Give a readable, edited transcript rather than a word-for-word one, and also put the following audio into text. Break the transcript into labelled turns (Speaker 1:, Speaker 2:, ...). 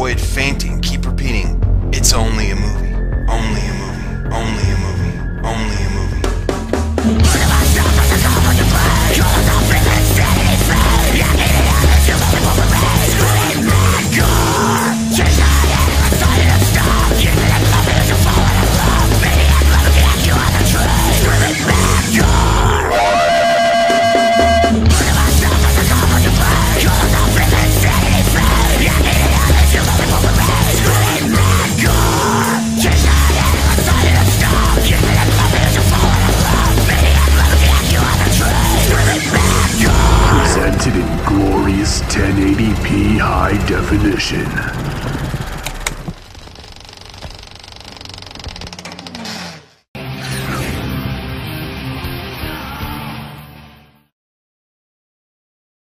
Speaker 1: avoid fainting, keep repeating, it's only a movie, only a movie, only a movie, only a movie.
Speaker 2: Presented in glorious 1080p high definition.